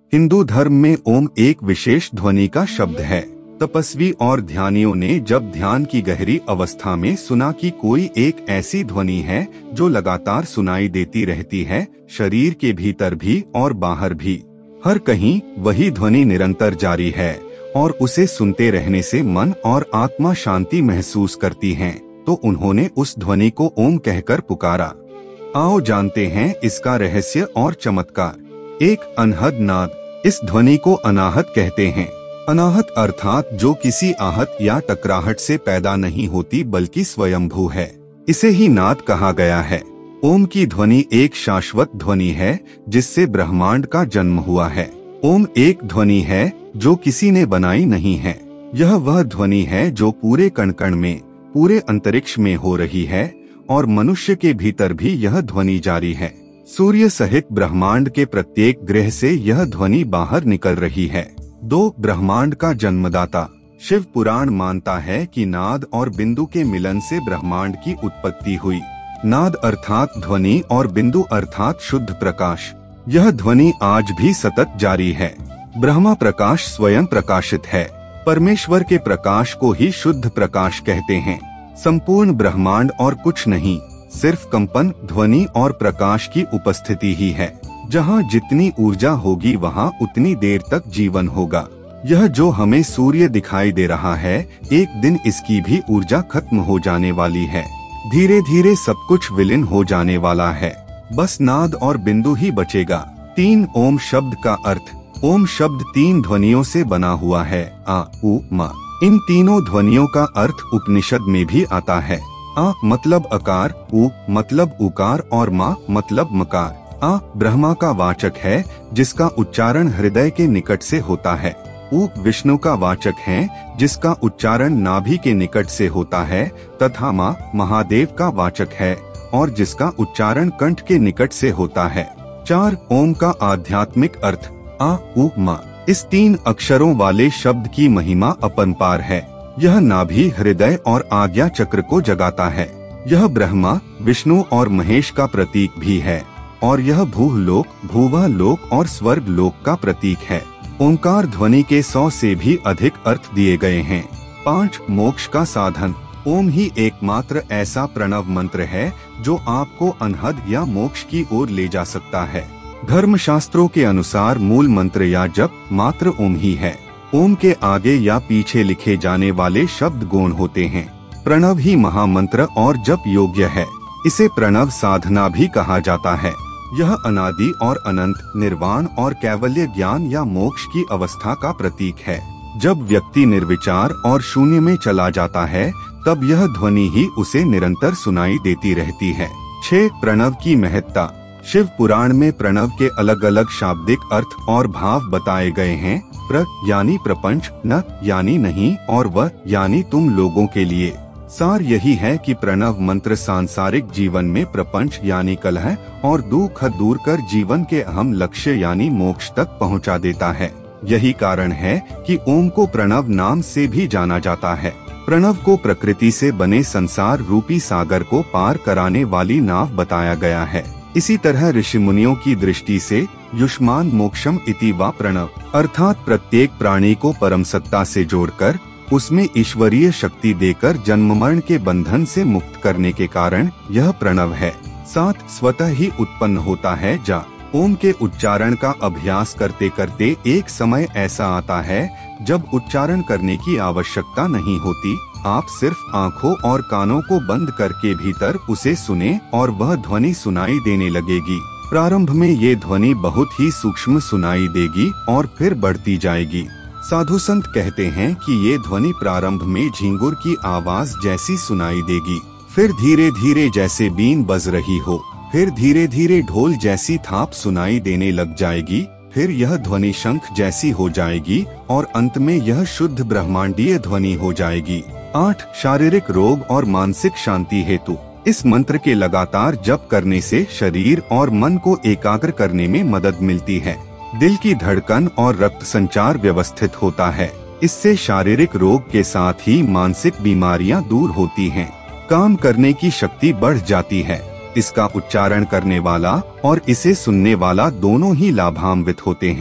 हिंदू धर्म में ओम एक विशेष ध्वनि का शब्द है। तपस्वी और ध्यानियों ने जब ध्यान की गहरी अवस्था में सुना कि कोई एक ऐसी ध्वनि है जो लगातार सुनाई देती रहती है, शरीर के भीतर भी और बाहर भी, हर कहीं वही ध्वनि निरंतर जारी है और उसे सुनते रहने से मन और आत्मा शांति महसूस करती हैं, तो उन्होंने उस ध्वनि को ओम कहकर पुकारा। आओ जानते हैं इसका रहस्य और चमत्कार। एक अनहद नाद। इस ध्वनि को अनाहत कहते हैं। अनाहत अर्थात जो किसी आहत या टकराहट से पैदा नहीं होती बल्कि स्वयंभू है, इसे ही नाद कहा गया है। ओम की ध्वनि एक शाश्वत ध्वनि है जिससे ब्रह्मांड का जन्म हुआ है। ओम एक ध्वनि है जो किसी ने बनाई नहीं है। यह वह ध्वनि है जो पूरे कण कण में, पूरे अंतरिक्ष में हो रही है और मनुष्य के भीतर भी यह ध्वनि जारी है। सूर्य सहित ब्रह्मांड के प्रत्येक ग्रह से यह ध्वनि बाहर निकल रही है। 2. ब्रह्मांड का जन्मदाता। शिव पुराण मानता है कि नाद और बिंदु के मिलन से ब्रह्मांड की उत्पत्ति हुई। नाद अर्थात ध्वनि और बिंदु अर्थात शुद्ध प्रकाश। यह ध्वनि आज भी सतत जारी है। ब्रह्मा प्रकाश स्वयं प्रकाशित है। परमेश्वर के प्रकाश को ही शुद्ध प्रकाश कहते हैं। संपूर्ण ब्रह्मांड और कुछ नहीं, सिर्फ कंपन, ध्वनि और प्रकाश की उपस्थिति ही है। जहाँ जितनी ऊर्जा होगी वहाँ उतनी देर तक जीवन होगा। यह जो हमें सूर्य दिखाई दे रहा है, एक दिन इसकी भी ऊर्जा खत्म हो जाने वाली है। धीरे धीरे सब कुछ विलीन हो जाने वाला है, बस नाद और बिंदु ही बचेगा। 3. ओम शब्द का अर्थ। ओम शब्द 3 ध्वनियों से बना हुआ है, आ, उ, मा। इन तीनों ध्वनियों का अर्थ उपनिषद में भी आता है। आ मतलब अकार, उ मतलब उकार और मा मतलब मकार। आ ब्रह्मा का वाचक है जिसका उच्चारण हृदय के निकट से होता है। उ विष्णु का वाचक है जिसका उच्चारण नाभि के निकट से होता है, तथा मा महादेव का वाचक है और जिसका उच्चारण कंठ के निकट से होता है। 4. ओम का आध्यात्मिक अर्थ। आ, उ, मा। इस 3 अक्षरों वाले शब्द की महिमा अपरंपार है। यह नाभि, हृदय और आज्ञा चक्र को जगाता है। यह ब्रह्मा, विष्णु और महेश का प्रतीक भी है और यह भूलोक, भूवह लोक और स्वर्ग लोक का प्रतीक है। ओंकार ध्वनि के 100 से भी अधिक अर्थ दिए गए हैं। 5. मोक्ष का साधन। ओम ही एकमात्र ऐसा प्रणव मंत्र है जो आपको अनहद या मोक्ष की ओर ले जा सकता है। धर्मशास्त्रों के अनुसार मूल मंत्र या जप मात्र ओम ही है। ओम के आगे या पीछे लिखे जाने वाले शब्द गौण होते हैं। प्रणव ही महामंत्र और जप योग्य है। इसे प्रणव साधना भी कहा जाता है। यह अनादि और अनंत, निर्वाण और कैवल्य ज्ञान या मोक्ष की अवस्था का प्रतीक है। जब व्यक्ति निर्विचार और शून्य में चला जाता है तब यह ध्वनि ही उसे निरंतर सुनाई देती रहती है। 6. प्रणव की महत्ता। शिव पुराण में प्रणव के अलग अलग शाब्दिक अर्थ और भाव बताए गए हैं। प्र यानी प्रपंच, न यानी नहीं और व यानी तुम लोगों के लिए। सार यही है कि प्रणव मंत्र सांसारिक जीवन में प्रपंच यानी कलह और दुख दूर कर जीवन के अहम लक्ष्य यानी मोक्ष तक पहुंचा देता है। यही कारण है कि ओम को प्रणव नाम से भी जाना जाता है। प्रणव को प्रकृति से बने संसार रूपी सागर को पार कराने वाली नाव बताया गया है। इसी तरह ऋषि मुनियों की दृष्टि से युष्मान मोक्षम इति वा प्रणव अर्थात प्रत्येक प्राणी को परम सत्ता से जोड़कर उसमें ईश्वरीय शक्ति देकर जन्म मरण के बंधन से मुक्त करने के कारण यह प्रणव है। 7. स्वतः ही उत्पन्न होता है जा। ओम के उच्चारण का अभ्यास करते करते एक समय ऐसा आता है जब उच्चारण करने की आवश्यकता नहीं होती। आप सिर्फ आँखों और कानों को बंद करके भीतर उसे सुने और वह ध्वनि सुनाई देने लगेगी। प्रारंभ में ये ध्वनि बहुत ही सूक्ष्म सुनाई देगी और फिर बढ़ती जाएगी। साधु संत कहते हैं कि ये ध्वनि प्रारंभ में झींगुर की आवाज जैसी सुनाई देगी, फिर धीरे धीरे जैसे बीन बज रही हो, फिर धीरे धीरे ढोल जैसी थाप सुनाई देने लग जाएगी, फिर यह ध्वनि शंख जैसी हो जाएगी और अंत में यह शुद्ध ब्रह्मांडीय ध्वनि हो जाएगी। 8. शारीरिक रोग और मानसिक शांति हेतु। इस मंत्र के लगातार जप करने से शरीर और मन को एकाग्र करने में मदद मिलती है। दिल की धड़कन और रक्त संचार व्यवस्थित होता है। इससे शारीरिक रोग के साथ ही मानसिक बीमारियां दूर होती हैं। काम करने की शक्ति बढ़ जाती है। इसका उच्चारण करने वाला और इसे सुनने वाला दोनों ही लाभान्वित होते हैं।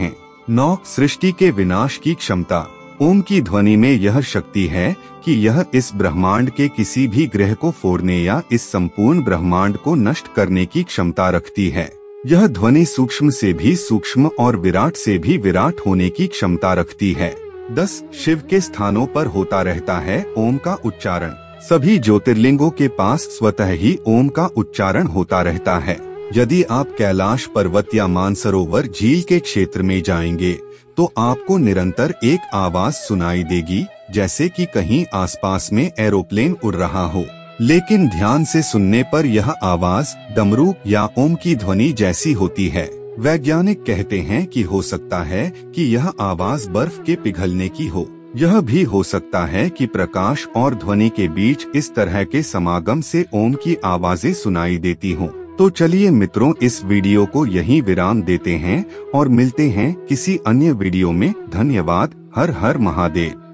9. सृष्टि के विनाश की क्षमता। ओम की ध्वनि में यह शक्ति है कि यह इस ब्रह्मांड के किसी भी ग्रह को फोड़ने या इस संपूर्ण ब्रह्मांड को नष्ट करने की क्षमता रखती है। यह ध्वनि सूक्ष्म से भी सूक्ष्म और विराट से भी विराट होने की क्षमता रखती है। 10. शिव के स्थानों पर होता रहता है ओम का उच्चारण। सभी ज्योतिर्लिंगों के पास स्वतः ही ओम का उच्चारण होता रहता है। यदि आप कैलाश पर्वत या मानसरोवर झील के क्षेत्र में जाएंगे तो आपको निरंतर एक आवाज सुनाई देगी, जैसे कि कहीं आसपास में एरोप्लेन उड़ रहा हो। लेकिन ध्यान से सुनने पर यह आवाज डमरू या ओम की ध्वनि जैसी होती है। वैज्ञानिक कहते हैं कि हो सकता है कि यह आवाज बर्फ के पिघलने की हो। यह भी हो सकता है कि प्रकाश और ध्वनि के बीच इस तरह के समागम से ओम की आवाजें सुनाई देती हों। तो चलिए मित्रों, इस वीडियो को यहीं विराम देते हैं और मिलते हैं किसी अन्य वीडियो में। धन्यवाद। हर हर महादेव।